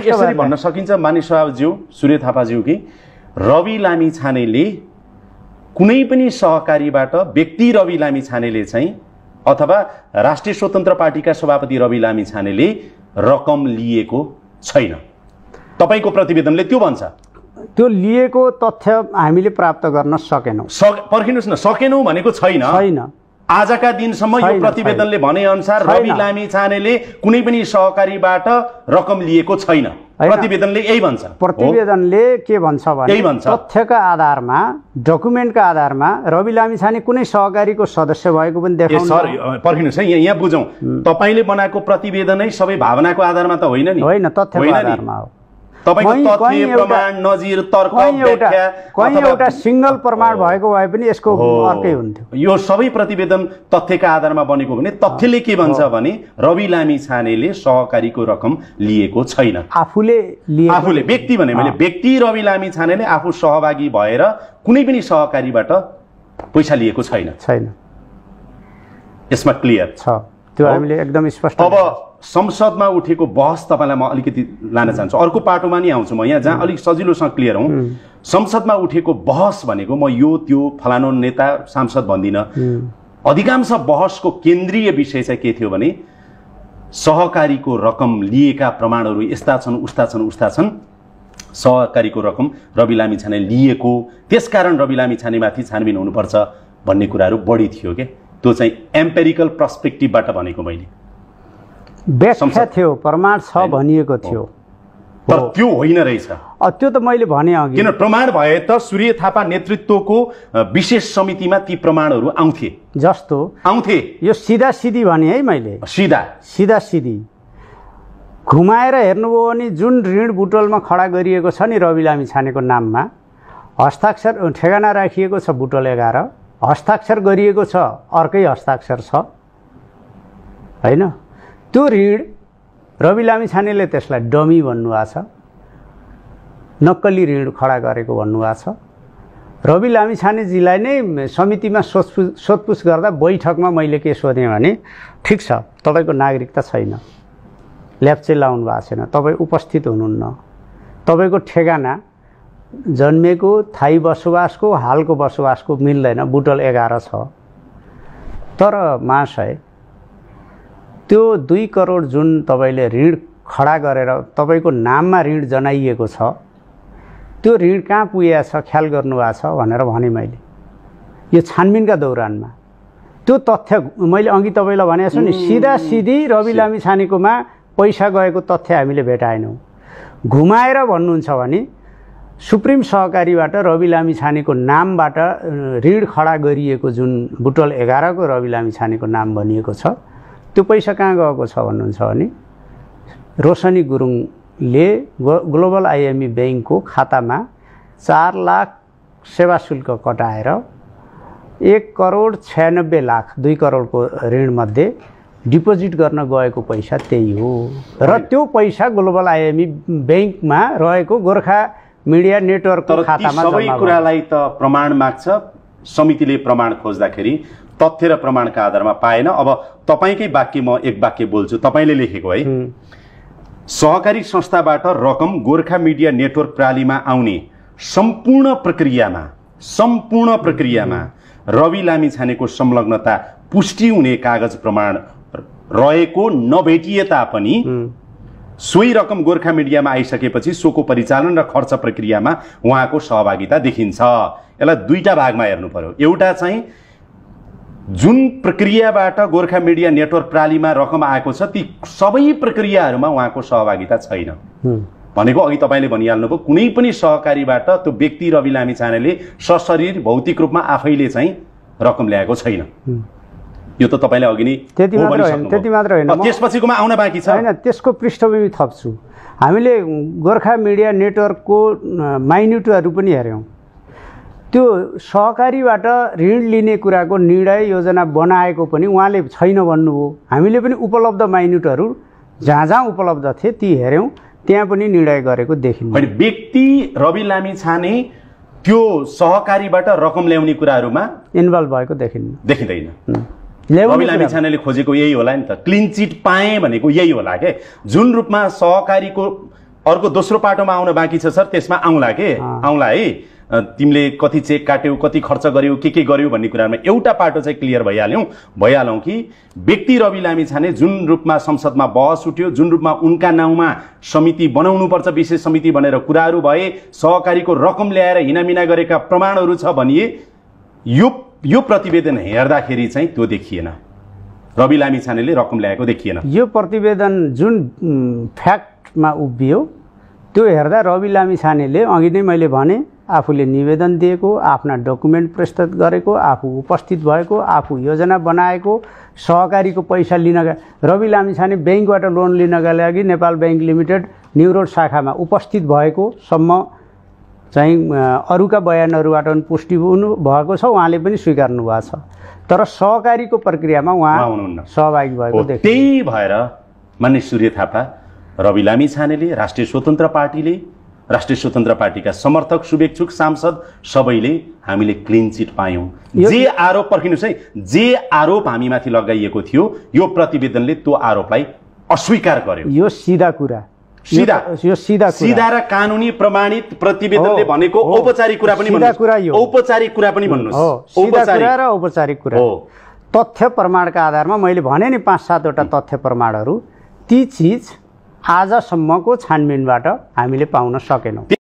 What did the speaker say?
यसरी भन्न सकिन्छ मानिस स्वभावज्यू सूर्य थापाज्यू कि रवि लामिछानेले कुनै पनि सहकारीबाट व्यक्ति रवि लामिछानेले चाहिँ अथवा राष्ट्रिय स्वतन्त्र पार्टीका सभापति रवि लामिछानेले रकम लिएको छैन। तपाईको प्रतिवेदनले त्यो भन्छ। त्यो लिएको तथ्य हामीले प्राप्त गर्न सकेनौं। पर्खिनुस् न, सकेनौं भनेको छैन। आजका दिनसम्म यो प्रतिवेदनले भने अनुसार रवि लामिछानेले कुनै पनि सहकारीबाट रकम लिएको छैन। प्रतिवेदनले यही भन्छ। प्रतिवेदनले के भन्छ भने तथ्यका आधारमा डकुमेन्टका आधारमा रवि लामिछाने कुनै सहकारीको सदस्य भएको पनि देखाउनु। सर पर्खिनुस् है, यहाँ बुझौं। तपाईले बनाएको प्रतिवेदनै सबै भावनाको आधारमा त होइन नि। होइन, तथ्यको आधारमा हो। तपाईको तथ्य प्रमाण नजिर तर्क व्याख्या कहीं एउटा सिंगल प्रमाण भएको भए पनि यसको अर्कै हुन्थ्यो। यो सबै प्रतिवेदन तथ्यका आधारमा बनेको भने तथ्यले के भन्छ भने रवि लामिछानेले सहकारीको रकम लिएको छैन। आफूले व्यक्ति भने मैले व्यक्ति रवि लामिछानेले आफू सहभागी भएर कुनै पनि सहकारीबाट पैसा लिएको छैन। यसमा क्लियर छ, त्यो हामीले एकदम स्पष्ट। अब संसदमा उठेको बहस तपाईलाई म अलिकति लान चाहन्छु, अर्को पाटोमा नि आउँछु म, यहाँ जहाँ अलिक सजिलोसँग क्लियर हौं। संसदमा उठेको बहस भनेको म यो त्यो फलानो नेता सांसद भन्दिन, अधिकांश बहसको केन्द्रीय विषय चाहिँ के थियो भने सहकारीको रकम लिएका प्रमाणहरू यस्ता छन् उस्ता छन्, सहकारीको रकम रवि लामिछाने लिएको, त्यसकारण रवि लामिछानेमाथि छानबिन हुनुपर्छ भन्ने कुराहरू बढी थियो के। त्यो चाहिँ एम्पेरिकल पर्सपेक्टिभबाट भनेको मैले व्याख्या थियो, प्रमाण छ भनिएको थियो, तर त्यो होइन रहेछ। त्यो त मैले भने अघि, किन प्रमाण भए त सूर्य थापा नेतृत्वको विशेष समितिमा ती प्रमाणहरू आउँथे जस्तो आउँथे। यो सीधा सिधी भने है मैले, सीधा सिधी घुमाएर हेर्नुभयो भने जुन ऋण बुटोलमा खडा गरिएको छ नि रवि लामिछानेको नाममा, हस्ताक्षर ठेगाना राखिएको छ बुटोल 11, हस्ताक्षर गरिएको छ अर्कै हस्ताक्षर छ हैन। त्यो ऋण रवि लामिछानेले त्यसलाई डमी भन्नुभएको छ, नक्कली ऋण खडा गरेको भन्नुभएको छ। रवि लामिछानेजीलाई नै समितिमा सोधपुछ गर्दा बैठकमा मैले के सोधेँ भने ठिक छ तपाईको नागरिकता छैन, ल्याप्चे लाउनु भएको छैन, तपाईँ उपस्थित हुनुहुन्न, तपाईको ठेगाना जन्मेको थाई बसोबासको हालको बसोबासको मिल्दैन, बुटोल 11 छ। तर महाशय त्यो 2 करोड जुन तपाईले ऋण खडा गरेर तपाईको नाममा ऋण जनाइएको छ, त्यो ऋण कहाँ पुगेको छ ख्याल गर्नुभएको छ भनेर भने मैले यो छानबिनका दौरानमा। त्यो तथ्य मैले अघि तपाईलाई भनेको छु नि, सीधा सिधी रवि लामिछानेकोमा पैसा गएको तथ्य हामीले भेटाएनौं। घुमाएर भन्नुहुन्छ भने सुप्रिम सहकारीबाट रवि लामिछानेको नामबाट ऋण खडा गरिएको जुन बुटोल 11 को रवि लामिछानेको नाम भनिएको छ, त्यो पैसा कहाँ गएको छ भन्नुहुन्छ भने रोशनी गुरुङले ग्लोबल आइएमई बैंकको खातामा 4 लाख सेवा शुल्क कटाएर 1 करोड 96 लाख 2 करोडको ऋण मध्ये डिपोजिट गर्न गएको पैसा त्यही हो। र त्यो पैसा ग्लोबल आइएमई बैंकमा रहेको गोर्खा मिडिया नेटवर्कको खातामा जम्मा सबै कुरालाई त प्रमाण माग्छ। समितिले प्रमाण खोज्दाखेरि तथ्य र प्रमाणका आधारमा पाएन। अब तपाईकै वाक्य म एक वाक्य बोल्छु, तपाईले लेखेको है। सहकारी संस्थाबाट रकम गोर्खा मिडिया नेटवर्क प्रणालीमा आउने सम्पूर्ण प्रक्रियामा रवि लामिछानेको संलग्नता पुष्टि हुने कागज प्रमाण रहेको नभेटिए तापनि सोही रकम गोर्खा मिडियामा आइसकेपछि सोको परिचालन र खर्च प्रक्रियामा उहाँको सहभागिता देखिन्छ। यसलाई दुईटा भागमा हेर्नु पर्यो। एउटा चाहिँ जुन प्रक्रियाबाट गोर्खा मिडिया नेटवर्क प्रणालीमा रकम आएको छ ती सबै प्रक्रियाहरूमा उहाँको सहभागिता छैन भनेको अघि तपाईले भनिहाल्नुभयो। कुनै पनि सहकारीबाट त्यो व्यक्ति रवि लामिछानेले सशरीर भौतिक रूपमा आफैले चाहिँ रकम ल्याएको छैन। यो त तपाईले अघि नै त्यति मात्र होइन, त्यसपछिकोमा आउन बाँकी छ। हैन, त्यसको पृष्ठभूमि थप्छु। हामीले गोर्खा मिडिया नेटवर्कको माइन्युटहरू पनि हेर्यौं। त्यो सहकारीबाट ऋण लिने कुराको निर्णय योजना बनाएको पनि उहाँले छैन भन्नुभयो। हामीले पनि उपलब्ध माइन्युटहरू जहाँ जहाँ उपलब्ध थिए ती हेर्यौं, त्यहाँ पनि निर्णय गरेको देखिन्छ। व्यक्ति रवि लामिछाने त्यो सहकारीबाट रकम ल्याउने कुराहरूमा इन्भल्भ भएको देखिँदैन। रवि लामिछानेले खोजेको यही होला नि त, क्लिन चिट पाए भनेको यही होला के। जुन रूपमा सहकारीको अर्को दोस्रो पाटोमा आउन बाँकी छ सर, त्यसमा आउँला है। तिमीले कति चेक काट्यौ, कति खर्च गर्यौ, के गर्यौ भन्ने कुरामा एउटा पाटो चाहिँ क्लियर भइहालौँ कि व्यक्ति रवि लामिछाने जुन रूपमा संसदमा बहस उठ्यो, जुन रूपमा उनका नाउँमा समिति बनाउनुपर्छ, विशेष समिति भनेर कुराहरू भए, सहकारीको रकम ल्याएर हिनामिना गरेका प्रमाणहरू छ भनिए, यो प्रतिवेदन हेर्दाखेरि चाहिँ त्यो देखिएन, रवि लामिछानेले रकम ल्याएको देखिएन। यो प्रतिवेदन जुन फ्याक्टमा उभियो त्यो हेर्दा रवि लामिछानेले अघि नै मैले भने आफूले निवेदन दिएको, आफ्ना डकुमेन्ट प्रस्तुत गरेको, आफू उपस्थित भएको, आफू योजना बनाएको, सहकारीको पैसा लिनका रवि लामिछाने ब्याङ्कबाट लोन लिनका लागि Nepal bank limited New Road शाखामा उपस्थित भएको सम्म चाहिँ अरूका बयानहरूबाट पनि पुष्टि हुनु भएको छ, उहाँले पनि स्वीकार्नु भएको छ। तर सहकारीको प्रक्रियामा उहाँ सहभागी भएको देखियो। त्यही भएर माननीय सूर्य थापा, रवि लामिछानेले, राष्ट्रिय स्वतन्त्र पार्टीले, राष्ट्रिय स्वतन्त्र पार्टीका समर्थक, शुभेच्छुक, सांसद सबैले हामीले क्लिन चिट पायौँ। जे आरोप पर्खिनुहोस् है, जे आरोप हामीमाथि लगाइएको थियो यो प्रतिवेदनले त्यो आरोपलाई अस्वीकार गर्यो। यो सिधा कुरा, सिधा र कानुनी प्रमाणित प्रतिवेदनले भनेको औपचारिक कुरा पनि भन्नुहोस्, औपचारिक कुरा पनि भन्नुहोस्, औपचारिक कुरा तथ्य प्रमाणका आधारमा मैले भने नि 5-7 वटा तथ्य प्रमाणहरू, ती चिज आजसम्मको छानबिनबाट हामीले पाउन सकेनौँ।